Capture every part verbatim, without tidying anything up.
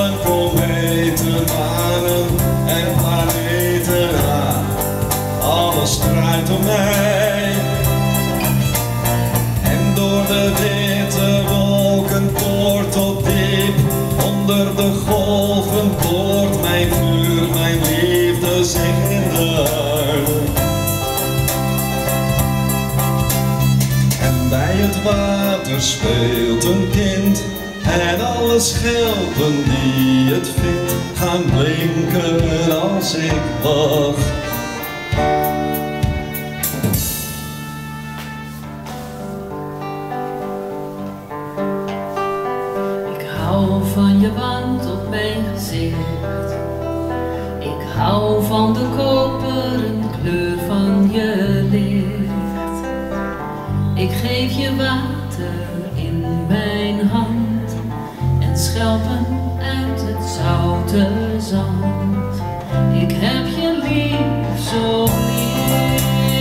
sterren, kometen, manen en planeten aan. Alles draait om mij. En door de witte wolken poort tot diep onder de golven poort mijn vuur, mijn liefde zich in de aarde. En bij het water speelt een kind en alle schelpen die het vindt gaan blinken als ik lach. Ik hou van je wand op mijn gezicht. Ik hou van de koperen kleur van je licht. Ik geef je water in mijn hand en schelpen uit het zoute zand. Ik heb je lief, zo lief.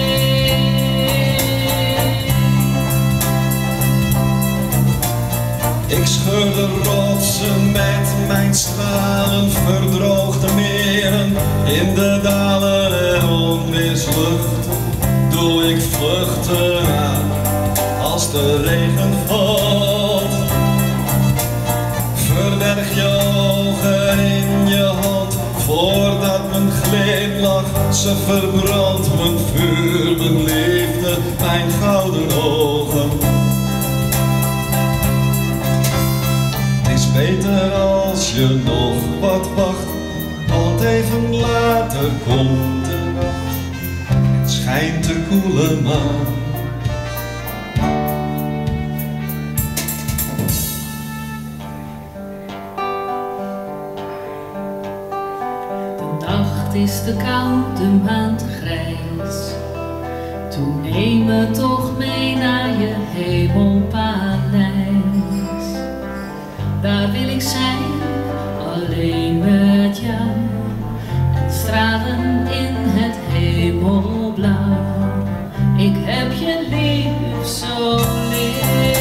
Ik scheur de rotsen met mijn stralen, verdroog de meren in de dalen en onweersluchten doe ik vluchten aan als de regen valt. Verberg je ogen in je hand voordat mijn glimlach ze verbrandt, mijn vuur, mijn liefde, mijn gouden ogen. Het is beter als je nog wat wacht, want even later komt de nacht. Het schijnt te koele maan. De nacht is te koud, de maan te grijs. Toen neem me toch mee naar je hemelpaleis. Daar wil ik zijn, alleen met jou, en stralen in het hemelblauw. Ik heb je lief, zo lief.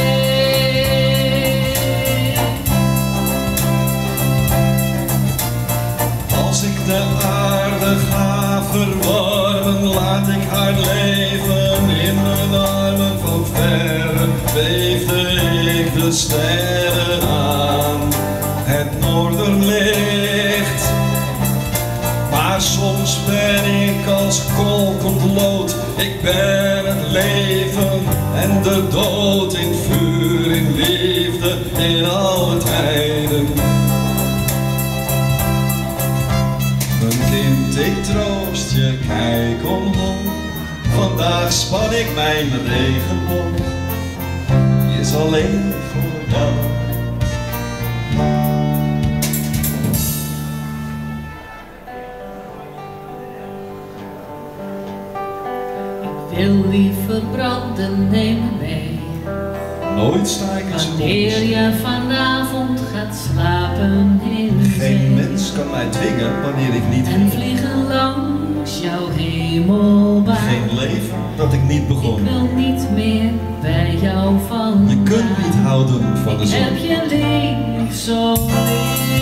Als ik de aarde ga verwarmen, laat ik haar leven in mijn armen. Van verre beefde ik de sterren aan het noorderlicht. Maar soms ben ik als kolkend lood. Ik ben het leven en de dood in vuur, in liefde, in alle tijden. Mijn kind, ik troost je, kijk omhoog. Vandaag span ik mijn regenboog. Die is alleen voor jou. Ik wil liever branden, neem me mee. Nooit sta ik eens wanneer je vanavond gaat slapen in zee. Geen mens kan mij dwingen wanneer ik niet en vliegen langs jouw hemelbaan. Geen leven dat ik niet begon. Ik wil niet meer bij jou vandaan. Je kunt niet houden van de zon. Ik heb je lief, zo lief.